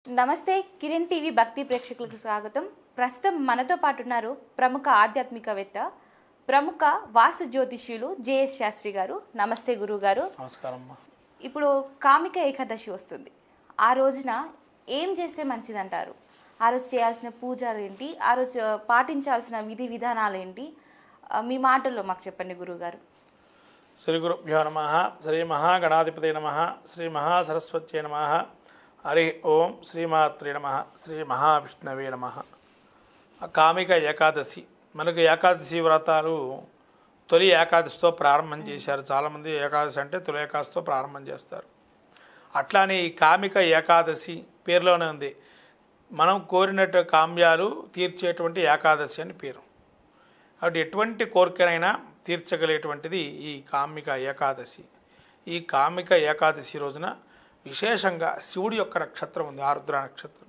నమస్తే కిరణ్ టీవీ భక్తి ప్రేక్షకులకు స్వాగతం. ప్రస్తుతం మనతో పాటు ఉన్నారు ప్రముఖ ఆధ్యాత్మికవేత్త, ప్రముఖ వాస్తు జ్యోతిష్యులు జేఎస్ శాస్త్రి గారు. నమస్తే గురువు గారు. నమస్కారం. ఇప్పుడు కామిక ఏకాదశి వస్తుంది. ఆ రోజున ఏం చేస్తే మంచిదంటారు? ఆ రోజు చేయాల్సిన పూజలు ఏంటి? ఆ రోజు పాటించాల్సిన విధి విధానాలు ఏంటి? మీ మాటల్లో మాకు చెప్పండి గురువు గారు. శ్రీ గురుభ్యో నమః. శ్రీ మహాగణాధిపతే నమః. శ్రీ మహాసరస్వత్యై నమః. హరి ఓం. శ్రీమాత్రే నమః. శ్రీ మహావిష్ణవే నమః. కామిక ఏకాదశి, మనకు ఏకాదశి వ్రతాలు తొలి ఏకాదశితో ప్రారంభం చేశారు. చాలామంది ఏకాదశి అంటే తొలి ఏకాదశితో ప్రారంభం చేస్తారు. అట్లానే ఈ కామిక ఏకాదశి పేరులోనే ఉంది, మనం కోరినట్టు కామ్యాలు తీర్చేటువంటి ఏకాదశి అని పేరు. కాబట్టి ఎటువంటి కోరికనైనా తీర్చగలిగేటువంటిది ఈ కామిక ఏకాదశి. ఈ కామిక ఏకాదశి రోజున విశేషంగా శివుడి యొక్క నక్షత్రం ఉంది, ఆరుద్ర నక్షత్రం.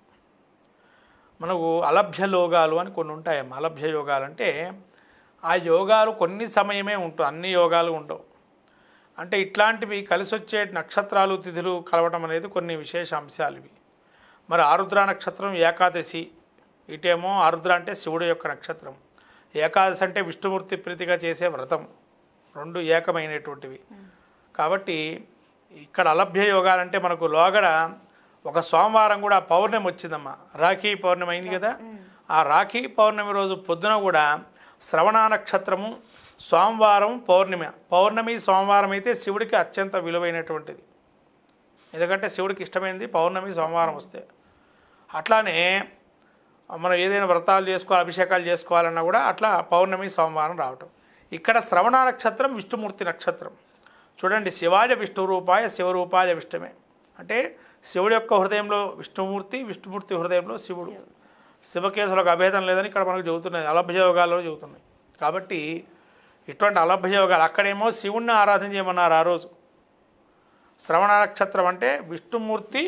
మనకు అలభ్య యోగాలు అని కొన్ని ఉంటాయమ్మా. అలభ్య యోగాలు అంటే ఆ యోగాలు కొన్ని సమయమే ఉంటాయి, అన్ని యోగాలు ఉండవు. అంటే ఇట్లాంటివి కలిసి వచ్చే నక్షత్రాలు తిథులు కలవటం అనేది కొన్ని విశేష అంశాలు ఇవి. మరి ఆరుద్ర నక్షత్రం ఏకాదశి, ఇటేమో ఆరుద్ర అంటే శివుడి యొక్క నక్షత్రం, ఏకాదశి అంటే విష్ణుమూర్తి ప్రీతిగా చేసే వ్రతం, రెండు ఏకమైనటువంటివి. కాబట్టి ఇక్కడ అలభ్య యోగాలంటే మనకు లోగడ ఒక సోమవారం కూడా పౌర్ణమి వచ్చిందమ్మా. రాఖీ పౌర్ణమి అయింది కదా, ఆ రాఖీ పౌర్ణమి రోజు పొద్దున కూడా శ్రవణ నక్షత్రము, సోమవారం పౌర్ణమి సోమవారం అయితే శివుడికి అత్యంత విలువైనటువంటిది. ఎందుకంటే శివుడికి ఇష్టమైనది పౌర్ణమి సోమవారం వస్తే. అట్లానే మనం ఏదైనా వ్రతాలు చేసుకోవాలి, అభిషేకాలు చేసుకోవాలన్నా కూడా అట్లా పౌర్ణమి సోమవారం రావటం. ఇక్కడ శ్రవణ నక్షత్రం విష్ణుమూర్తి నక్షత్రం. చూడండి, శివాయ విష్ణు రూపాయ శివరూపాయ విష్ణుమే అంటే శివుడి యొక్క హృదయంలో విష్ణుమూర్తి, విష్ణుమూర్తి హృదయంలో శివుడు. శివకేశులకు అభేదం లేదని ఇక్కడ మనకు చెబుతున్నాయి, అలభ్య యోగాల్లో చెబుతున్నాయి. కాబట్టి ఇటువంటి అలభ్య యోగాలు, అక్కడేమో శివుణ్ణి ఆరాధన చేయమన్నారు ఆ రోజు. శ్రవణ నక్షత్రం అంటే విష్ణుమూర్తి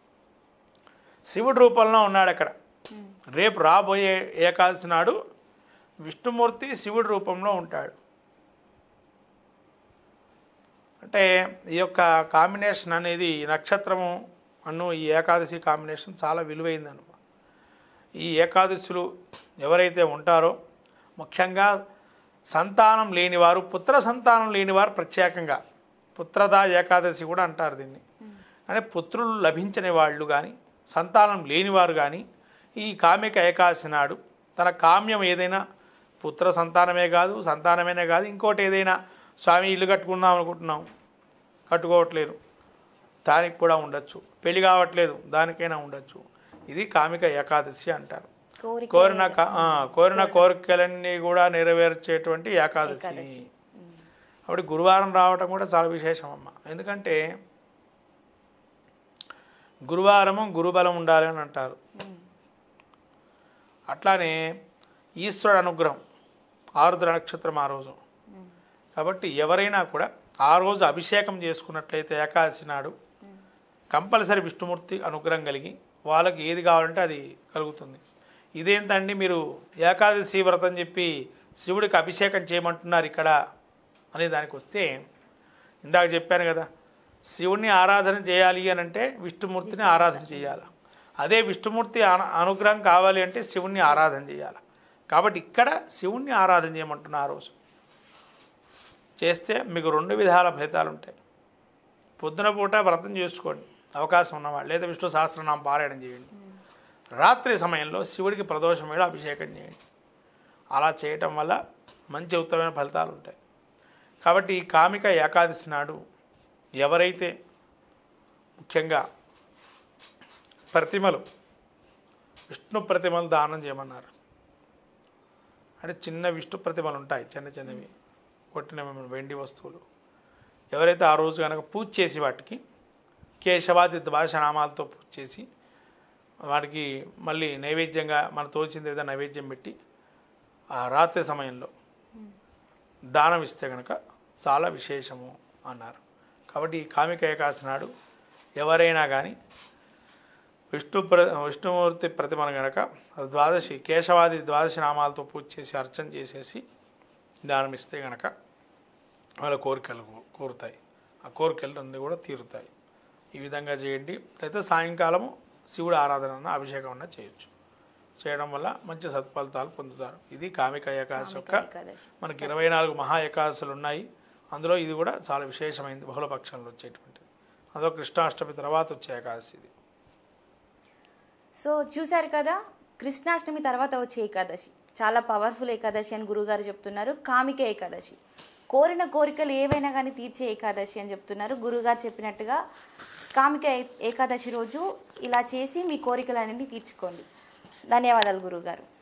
శివుడి రూపంలో ఉన్నాడు అక్కడ. రేపు రాబోయే ఏకాదశి నాడు విష్ణుమూర్తి శివుడి రూపంలో ఉంటాడు. అంటే ఈ యొక్క కాంబినేషన్ అనేది, నక్షత్రము అను ఈ ఏకాదశి కాంబినేషన్ చాలా విలువైందన్నమాట. ఈ ఏకాదశులు ఎవరైతే ఉంటారో, ముఖ్యంగా సంతానం లేనివారు, పుత్ర సంతానం లేనివారు ప్రత్యేకంగా పుత్రదా ఏకాదశి కూడా అంటారు దీన్ని. అంటే పుత్రులు లభించని వాళ్ళు కానీ, సంతానం లేనివారు కానీ ఈ కామిక ఏకాదశి నాడు తన కామ్యం ఏదైనా, పుత్ర సంతానమే కాదు, సంతానమేనే కాదు, ఇంకోటి ఏదైనా, స్వామి ఇల్లు కట్టుకుందాం అనుకుంటున్నాం, కట్టుకోవట్లేదు, దానికి కూడా ఉండొచ్చు. పెళ్లి కావట్లేదు, దానికైనా ఉండొచ్చు. ఇది కామిక ఏకాదశి అంటారు. కోరిన కోరికలన్నీ కూడా నెరవేర్చేటువంటి ఏకాదశి. అప్పుడు గురువారం రావటం కూడా చాలా విశేషం అమ్మ. ఎందుకంటే గురువారము గురుబలం ఉండాలి అని అంటారు. అట్లానే ఈశ్వరుడు అనుగ్రహం, ఆరుద్ర నక్షత్రం ఆ రోజు. కాబట్టి ఎవరైనా కూడా ఆ రోజు అభిషేకం చేసుకున్నట్లయితే ఏకాదశి నాడు కంపల్సరీ విష్ణుమూర్తి అనుగ్రహం కలిగి వాళ్ళకి ఏది కావాలంటే అది కలుగుతుంది. ఇదేంటండి మీరు ఏకాదశి వ్రతం చెప్పి శివుడికి అభిషేకం చేయమంటున్నారు ఇక్కడ అనే దానికి వస్తే, ఇందాక చెప్పాను కదా, శివుడిని ఆరాధన చేయాలి అని అంటే విష్ణుమూర్తిని ఆరాధన చేయాలి. అదే విష్ణుమూర్తి అనుగ్రహం కావాలి అంటే శివుణ్ణి ఆరాధన చేయాలి. కాబట్టి ఇక్కడ శివుణ్ణి ఆరాధన చేయమంటున్నా ఆ రోజు చేస్తే మీకు రెండు విధాల ఫలితాలు ఉంటాయి. పొద్దున పూట వ్రతం చేసుకోండి అవకాశం ఉన్నవాళ్ళు, లేదా విష్ణు సహస్రనామం పారాయణం చేయండి. రాత్రి సమయంలో శివుడికి ప్రదోషం వేళ అభిషేకం చేయండి. అలా చేయటం వల్ల మంచి ఉత్తమమైన ఫలితాలు ఉంటాయి. కాబట్టి ఈ కామిక ఏకాదశి నాడు ఎవరైతే ముఖ్యంగా ప్రతిమలు, విష్ణు ప్రతిమలు దానం చేయమన్నారు. అంటే చిన్న విష్ణు ప్రతిమలు ఉంటాయి, చిన్న చిన్నవి కొట్టిన వెండి వస్తువులు. ఎవరైతే ఆ రోజు కనుక పూజ చేసి వాటికి కేశవాది ద్వాదశ నామాలతో పూజ చేసి వాటికి మళ్ళీ నైవేద్యంగా మన తోచింది ఏదో నైవేద్యం పెట్టి ఆ రాత్రి సమయంలో దానం ఇస్తే కనుక చాలా విశేషము అన్నారు. కాబట్టి ఈ కామిక ఏకాదశి నాడు ఎవరైనా కానీ విష్ణుమూర్తి ప్రతిమను కనుక ద్వాదశి కేశవాది ద్వాదశి నామాలతో పూజ చేసి అర్చన చేసేసి దానం ఇస్తే కనుక వాళ్ళ కోరికలు కోరుతాయి, ఆ కోరికలు అన్నీ కూడా తీరుతాయి. ఈ విధంగా చేయండి. అయితే సాయంకాలము శివుడు ఆరాధన అన్న అభిషేకం అన్న చేయొచ్చు. చేయడం వల్ల మంచి సత్ఫలితాలు పొందుతారు. ఇది కామిక ఏకాదశి యొక్క ఏకాదశి. మనకి 24 మహా ఏకాదశులు ఉన్నాయి. అందులో ఇది కూడా చాలా విశేషమైనది, బహుళపక్షంలో వచ్చేటువంటిది. అందులో కృష్ణాష్టమి తర్వాత వచ్చే ఏకాదశి ఇది. సో చూశారు కదా, కృష్ణాష్టమి తర్వాత వచ్చే ఏకాదశి చాలా పవర్ఫుల్ ఏకాదశి అని గురుగారు చెప్తున్నారు. కామిక ఏకాదశి, కోరిన కోరికలు ఏవైనా కానీ తీర్చే ఏకాదశి అని చెప్తున్నారు. గురుగారు చెప్పినట్టుగా కామిక ఏకాదశి రోజు ఇలా చేసి మీ కోరికలన్నీ తీర్చుకోండి. ధన్యవాదాలు గురుగారు.